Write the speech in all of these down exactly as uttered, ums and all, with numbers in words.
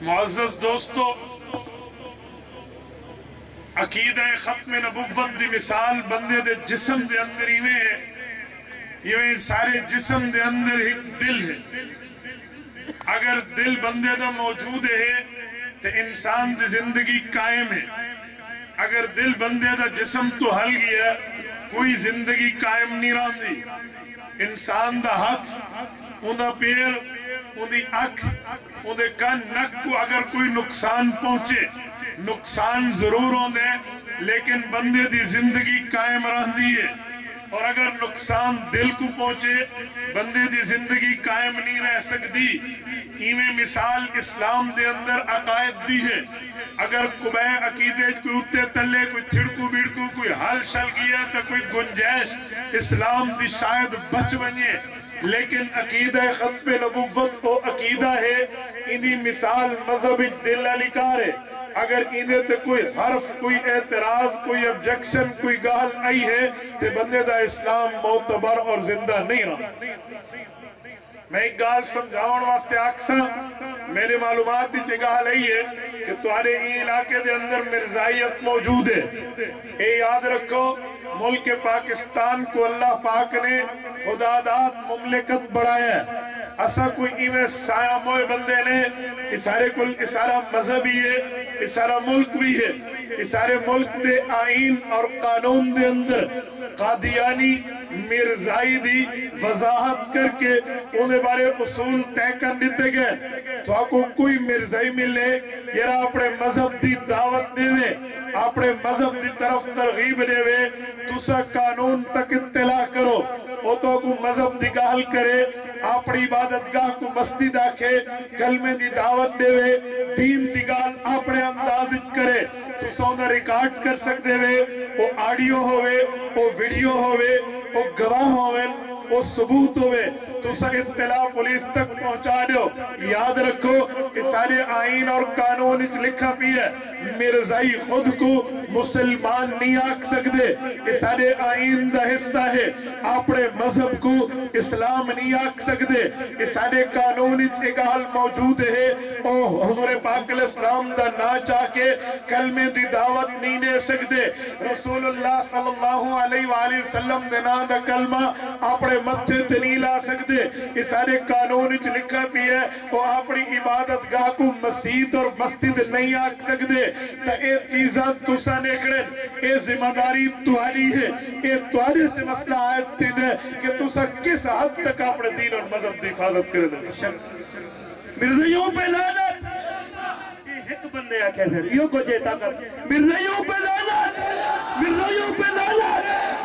معزز دوستو، عقیدہ ختم نبوت دی مثال بندے دے جسم دے اندر ہی میں ہے. یہ سارے جسم دے اندر ایک دل ہے. اگر دل بندے دا موجود ہے تو انسان دی زندگی قائم ہے. اگر دل بندے دا جسم تو ہل گیا کوئی زندگی قائم نہیں رہتی. انسان دا ہاتھ، ان دا پیر، ان دی اکھ، ان دے کان نک کو اگر کوئی نقصان پہنچے، نقصان ضرور ہوں دے لیکن بندے دی زندگی قائم رہتی ہے. اور اگر نقصان دل کو پہنچے بندے دی زندگی قائم نہیں رہ سکتی. ایویں مثال اسلام دے اندر عقائد دی ہے. اگر قبع عقیدے کوئی اتے تلے کوئی تھڑکو بیڑکو کوئی حل شل گیا تو کوئی گنجائش اسلام دی شاید بچ بنیے. لیکن عقیدہ ختم نبوت وہ عقیدہ ہے انہی مثال مذہب دل علیکار ہے. اگر انہیں تے کوئی حرف، کوئی اعتراض، کوئی ابجیکشن، کوئی گال آئی ہے تے بندے دا اسلام معتبر اور زندہ نہیں رہا. میں ایک گال سمجھاؤں واسطے آکسا میرے معلومات ہی چگال ہے کہ تمہارے ای علاقے دے اندر مرزائیت موجود ہے. اے یاد رکھو ملک پاکستان کو اللہ پاک نے خدا داد مملکت بڑھایا ہے. اسا کوئی ایویں سایہ موئے بندے نے اسارے کل اسارا مذہب ہی ہے، اسارا ملک بھی ہے. اسارے ملک دے آئین اور قانون دے اندر قادیانی مرزائی دی وضاحت کر کے انہیں بارے اصول طے کر دیتے گئے. تو آپ کو کوئی مرزائی ملے یہ رہا اپنے مذہب دی دعوت دے وے، اپنے مذہب دی طرف ترغیب دے وے، تو سا قانون تک اطلاع کرو. وہ تو کو مذہب دی گال کرے، اپنی عبادت گاہ کو مسجد آکھے، کلمے دی دعوت دے وے، دین دی گال اپنے اندازت کرے. تو سوندہ ریکارڈ کر سکتے وے، وہ آڈیو ہوئے، وہ ویڈیو ہوئے، وہ گواہ ہوئے، وہ ثبوت ہوئے. تو سا اطلاع پولیس تک پہنچا دیو. یاد رکھو کہ سارے آئین اور قانون لکھا بھی ہے مرزائی خود کو مسلمان نہیں آکھ سکتے. یہ سارے آئین دا حصہ ہے. اپنے مذہب کو اسلام نہیں آکھ سکتے. یہ سارے قانون اگال موجود ہے. او حضور پاک علیہ السلام دا نا چاہ کے کلمے دی دعوت نہیں دے سکتے. رسول اللہ صلی اللہ علیہ وآلہ وسلم دے نا دا کلمہ اپنے متھے تے نہیں لا سکتے. یہ سارے قانون لکھا بھی ہے. وہ اپنی عبادت گاہ کو مسجد اور مسجد نہیں آکھ سکتے. تا اے چیزاں تسا نکڑن، اے ذمہ داری تمہاری ہے. اے تمہاری سے مسئلہ آیت تین ہے کہ تسا کس حد تک اپنے دین اور مذہب دی حفاظت کرے دیں. مرزائیوں پہ لعنت. یہ ایک بندے آکھے سر یوں کو جیتا کر. مرزائیوں پہ لعنت، مرزائیوں پہ لعنت.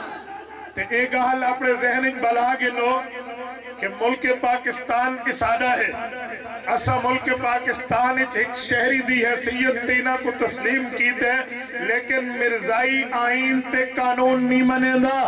تے ایک حال اپنے ذہن بلا کے لو کہ ملک پاکستان کی سادہ ہے. اسا ملک پاکستان ایک شہری دی حیثیت تینا کو تسلیم کی دے لیکن مرزائی آئین تے قانون نہیں منے دا.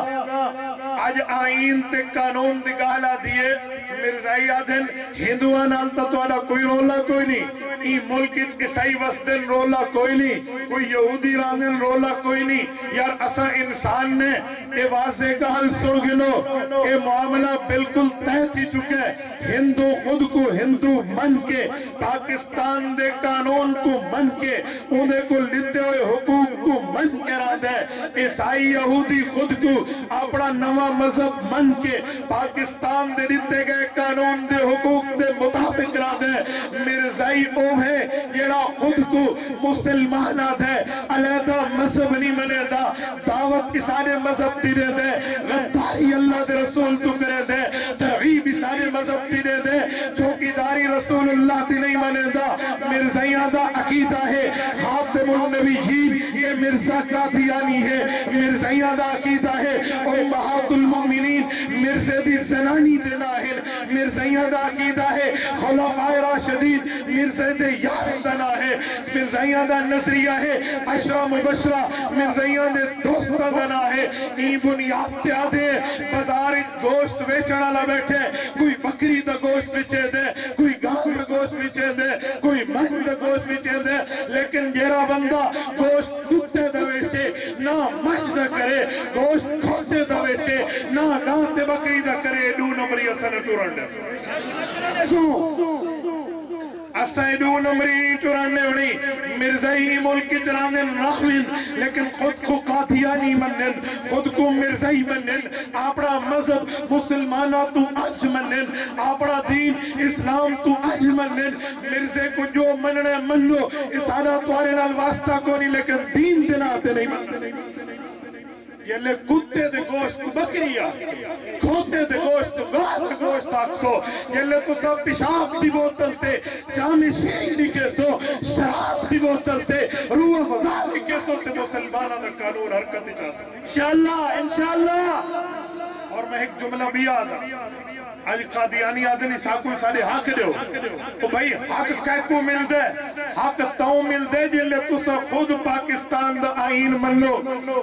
آج آئین تے قانون دی گالا دیئے مرزائی آدھن ہندوان آلتا تو آدھا کوئی رولا کوئی نہیں. ای ملک عیسائی وسدن رولا کوئی نہیں، کوئی یہودی راندن رولا کوئی نہیں. یار اسا انسان نے اے واضح گال سرگلو اے معاملہ بالکل تہ تھی چکے. ہندو خود کو ہندو من کے، پاکستان دے قانون کو من کے، انہیں کو لیتے ہوئے حقوق کو من کے رہا دے. عیسائی یہودی خود کو اپنا نوا مذہب من کے پاکستان دے لیتے گئے قانون دے حقوق دے مطابق رہا دے. مرزائی اوم ہے یہ خود کو مسلمان آدھے علیدہ مذہب نہیں منے دا. دعوت اسانے مذہب دی دے دے، غداری اللہ دے رسول تو کرے دے، ترغیب اسانے مذہب دی دے دے، چوکیداری رسول اللہ دی نہیں منے دا. مرزائیاں دا عقیدہ ہے خاتم النبیین، یہ مرزا قادیانی ہے. مرزائیاں دا عقیدہ ہے امہات المؤمنین، مرزے دی زنانی دے ناہن. مرزائیاں دا عقیدہ ہے خلفائے راشدین، مرزے دے یار دنا ہے. مرزائیاں دا نظریہ ہے عشرہ مبشرہ، مرزائیاں دے دوستہ دنا ہے. ای بنیاد تے آدھے بازار گوشت ویچنا لے بیٹھے، کوئی بکری دا گوشت ویچے دے، کوئی گاں دا گوشت ویچے دے، کوئی مہن دا گوشت ویچے دے. لیکن جیرا بندہ گوشت کتے دا ویچے نہ مہن دا کرے، گوشت کھوتے دا ویچے نہ گاں تے بکری دا کرے، دو نمبری اسانے ٹورن دے. اسائدون امرینی ٹرانے ہونی مرزائی ملک چرانے نخلین لیکن خود کو قادیانی منن خود کو مرزائی منن اپنا مذہب مسلمانہ تو اج منن اپنا دین اسلام تو اج منن مرزے کو جو مننے من لو اسانا توارے نال واسطہ کو نہیں لیکن دین دلاتے نہیں منن یہ لے کتے دے گوشت کو بکری آکے کھوتے دے گوشت تو گاہ دے گوشت آکسو یہ لے تو سب پشاب دی بوتل تے جامع شیری لکھے سو شراب دی بوتل تے روح فضا لکھے سو تے مسلمانہ دا قانون حرکت چاہ سکتے انشاءاللہ انشاءاللہ اور میں ایک جملہ بھی آدھا آج قادیانی آدھنی ساکوئی سارے حق دے ہو تو بھائی حق کہہ کو مل دے حق تاؤں مل دے جلے تو سا خود پاکستان دا آئین منو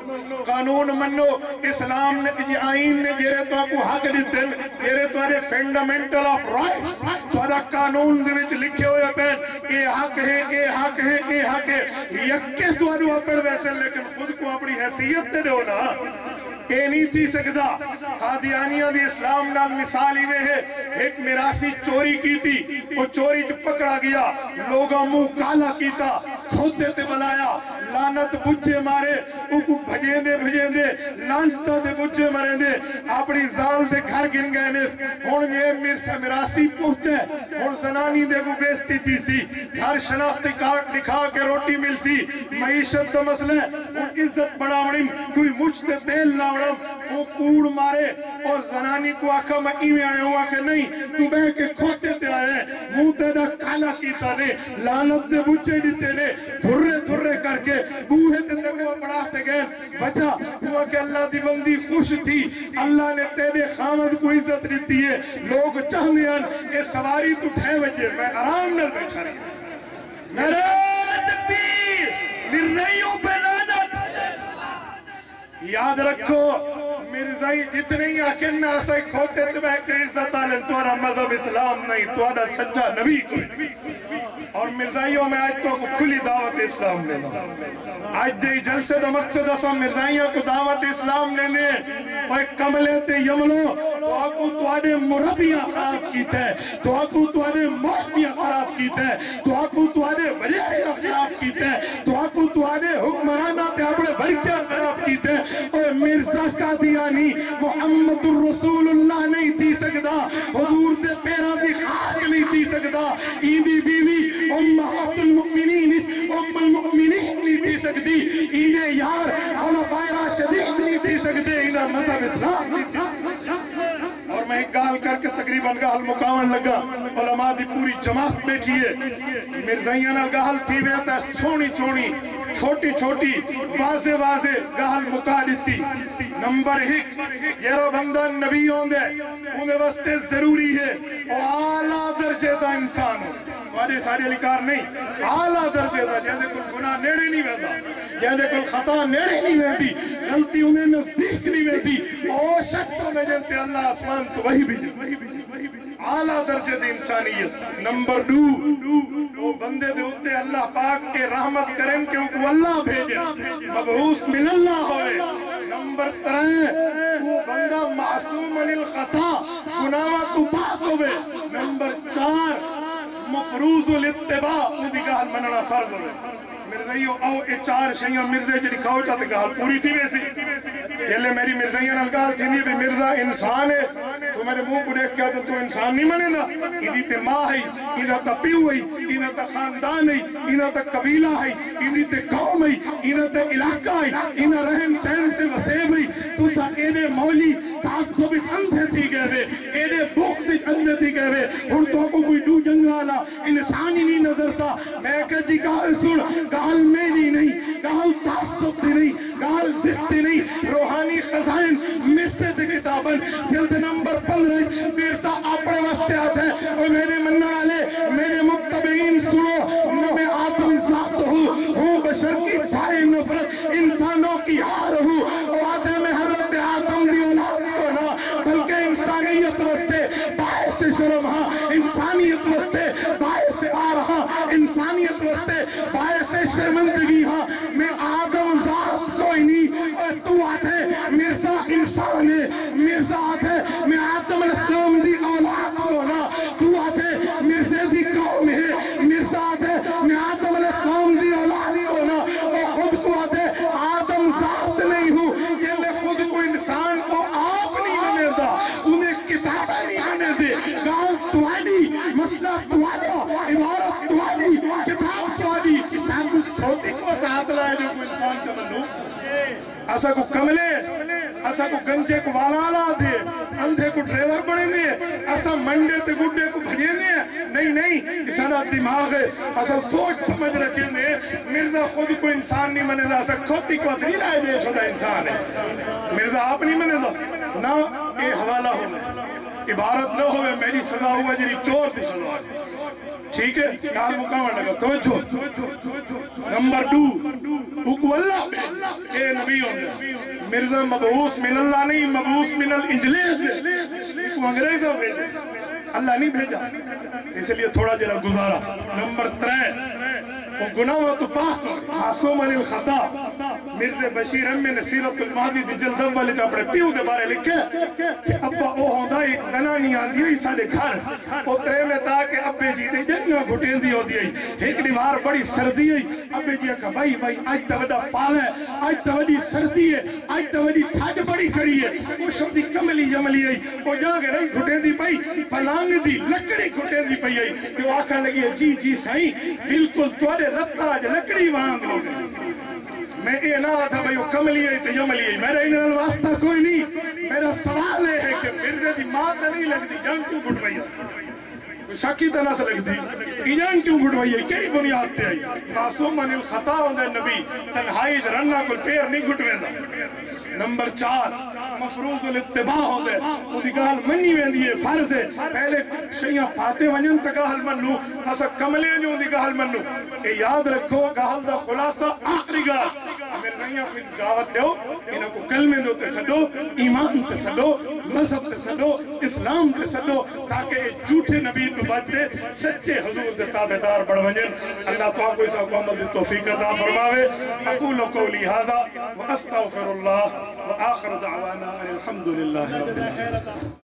قانون منو اسلام نے یہ آئین نے جیرے تو آپ کو حق دیتن جیرے تو آرے فنڈامنٹل آف رائٹس تو آرہ قانون دے وچ لکھے ہوئے پہن اے حق ہے اے حق ہے اے حق ہے یکے تو آرہ اپر ویسے لیکن خود کو اپنی حیثیت دے دو نا اے نہیں تھی سکتا قادیانیہ دی اسلام نال مثالی میں ہے ایک میراسی چوری کی تھی وہ چوری جو پکڑا گیا لوگا منہ کالا کیتا خود دیتے بلایا لانت بجھے مارے وہ کو بھجیں دے بھجیں دے لانتا دے بجھے مرے دے اپنی زال دے گھر گن گئے نیس ہون یہ مرسا میراسی پہنچے ہون زنانی دے کو بیستی چی سی گھر شناختی کارٹ لکھا کے روٹی مل سی معیشت دا مسئلہ ان عزت بڑا مریم کوئی مجھتے تیل نہ وہ کوڑ مارے اور زنانی کو آکھا میں ایویں آئے ہوا کہ نہیں تو بہ کے کھوتے تے آئے منہ تیرا کالا کیتا نے لانت دے بچے دیتے نے دھرے دھرے کر کے بوہے تے تے وہ پڑھاتے گئے وجہ ہوا کہ اللہ دی بندی خوش تھی اللہ نے تیرے خامد کو عزت دیتی ہے لوگ چاہنے ہیں کہ سواری تو ٹھے وجہ میں آرام نل بیٹھا رہی نعرہ تکبیر مرزائیوں پہ لعنت یاد رکھو مرزائی جتنے ہی آکن ناسائی کھوتے تمہیں کہ عزت آلن تمہارا مذہب اسلام نہیں تمہارا سچا نبی کوئی اور مرزائیوں میں آج تو کھلی دعوت اسلام نے آج دے جلسے دا مقصد اسا مرزائیوں کو دعوت اسلام نے دے اور کملے تے یملو تو آکو تو آنے مربیاں خراب کیتے تو آکو تو آنے مربیاں خراب کیتے تو آکو تو آنے ولیعیاں خراب کیتے تو آکو تو آنے حکمرانہ تے اپنے بھرکیاں خراب کیتے اور مرزا قادیانی محمد الرسول اللہ نہیں تھی سکتا حضور دے پیرا دی خاک نہیں تھی سکتا ایدی بیوی امہات المؤمنین ام المؤمنین نہیں تھی سکتی انہیں یار خلفاء راشدین نہیں تھی سکتے انہیں مذہب اسلام نہیں تھی اور میں ایک گال کر کے تقریباً گال مقاون لگا علماء دی پوری جماعت بیٹھی ہے مرزائیاں گال تھی بیتا چھوڑی چھوڑی چھوٹی چھوٹی واضح واضح گال مکا دیتی نمبر ایک یہ بندہ نبی ہوں دے انہیں واسطے ضروری ہے اور اعلیٰ درجے دا انسان ہو سارے سارے لکار نہیں اعلیٰ درجے دا جہاں دے کوئی گناہ نیڑے نہیں ویدہ جہاں دے کوئی خطا نیڑے نہیں ویدی غلطی انہیں نزدیک نہیں ویدی اور شخص میں جنتے اللہ آسمان تو وہی بھی اعلیٰ درجے دی انسانیت نمبر دو وہ بندے دے ہوتے اللہ پاک کے رحمت کریں کہ وہ اللہ بھیجے مبعوث من اللہ ہوئے نمبر ترائیں وہ بندہ معصوم عن الخطا گناہ تو پاک ہوئے نمبر چار مفروض الاتباع اندھی گال مننا فرض ہوئے مرزائیوں او اے چار شیئں مرزے جڑی کھاؤ چاہتے گال پوری تھی ویسی یہ لے میری مرزائیاں نلگال تھی نہیں بھی مرزا انسان ہے تو میرے منہ کو دیکھ کیا تو انسان نہیں منے نا ادھی تے ماں ہے ادھا تا پیو ہے ادھا تا خاندان ہے ادھا تا قبیلہ ہے ادھی تے قوم ہے ادھا تے علاقہ ہے ادھا رہن سہن تے وسیب ہے تو سا ایڈے مولی تعصب اندھے تھی گئے وے ایڈے بغض اندھے تھی گئے وے اور تو کو کوئی دو جنگالا انسانی نہیں نظر تھا میں کہ جی گال سن گال میری نہیں گال تعصب دی نہیں گال ضد دی نہیں روحانی خزائن مرسد کتابن جلد نمبر پندرہ مرسا اپنے واسطے آتے ہیں اور میرے منع والے میرے متبعین سنو نہ میں آدم ذات ہوں ہوں بشر کی جائے نفرت انسانوں کی ہار ہوں اور آدھے میں حضرت آدم دی اولاد کو نہ بلکہ انسانیت واسطے باعث شرم ہاں انسانیت واسطے باعث آ رہا انسانیت واسطے باعث شرمندگی ہاں میں آدم ذات کوئی نہیں اور تو آتے مرزا انسان ہے مرزا آتے میں آدم علیہ السلام دی اولاد کو نہ تو آتے مرزے دی قوم ہے اسا کو کملے اسا کو گنجے کو والالا دے اندھے کو ڈریور بڑھیں دے اسا منڈے تے گڈے کو بھجیں دے نہیں نہیں اسانا دماغ ہے اسا سوچ سمجھ رکھیں دے مرزا خود کو انسان نہیں منے دا اسا کھوتی کو اتنی لائے دے شدہ انسان ہے مرزا آپ نہیں منے دا نا اے حوالہ ہو عبارت نہ ہوئے میری صدا ہوا جنی چور تھی سلوار ٹھیک ہے کال مقامر لگا توجہ نمبر دو اوکو اللہ اے نبی ہوندے مرزا مبعوث من اللہ نہیں مبعوث من الانجلیز وہ انگریز ہو گئے اللہ نہیں بھیجا اس لئے تھوڑا جرا گزارا نمبر ترے وہ گناہ تو پاک معصوم علی الخطا مرزا بشیر امی نے سیرت المہدی دی جلد اول جو اپنے پیو دے بارے لکھے کہ ابا او ہوندہ ایک زنانی آندی ہوئی سالے گھر او ترے میں تا کہ ابے جی دے جنگا گھٹین دی ہوندی ہوئی ایک دیوار بڑی سردی ہوئی ابے جی کہا بھائی بھائی آج تا وڈا پال ہے آج تا وڈی سردی ہے آج تا وڈی ٹھاٹ بڑی کھڑی ہے وہ شدی کملی جملی ہوئی وہ جا کے رہی گھٹین دی پئی پلانگ دی لکڑی گھٹین دی پئی ہوئی کہ وہ آکھا لگی ہے جی جی سائیں بالکل توڑے رتا آج لکڑی وہاں ہو گئی میں یہ نہ تھا بھئی وہ کملی ہے تو یملی ہے میرا انہوں واسطہ کوئی نہیں میرا سوال ہے کہ مرزے دی ماں تا نہیں لگ دی جان کیوں گھٹ بھئی ہے شاکی تا نہ سے لگ دی جان کیوں گھٹ بھئی ہے کئی بنیاد تے آئی معصوم عن الخطا ہوندے نبی تنہائی جرنہ کل پیر نہیں گھٹ ویندہ نمبر چار مفروض الاتباع ہوندے وہ دی گال منی ویندی ہے فرض ہے پہلے شیعہ پاتے ونجن تا گال منو اسا کملے جو دی گال منو اے یاد رکھو گال دا خلاصہ آخری گال مرزائیاں اپنی دعوت دیو انہاں کو کلمے دو تے سدو ایمان تے سدو مذہب تے سدو اسلام تے سدو تاکہ جھوٹے نبی تو بچتے سچے حضور سے تابدار بڑھ ونجن اللہ تو آپ کو اس کو عمل توفیق عطا فرماوے اقول قولی ھذا واستغفر اللہ وآخر دعوانا الحمد للہ رب العالمین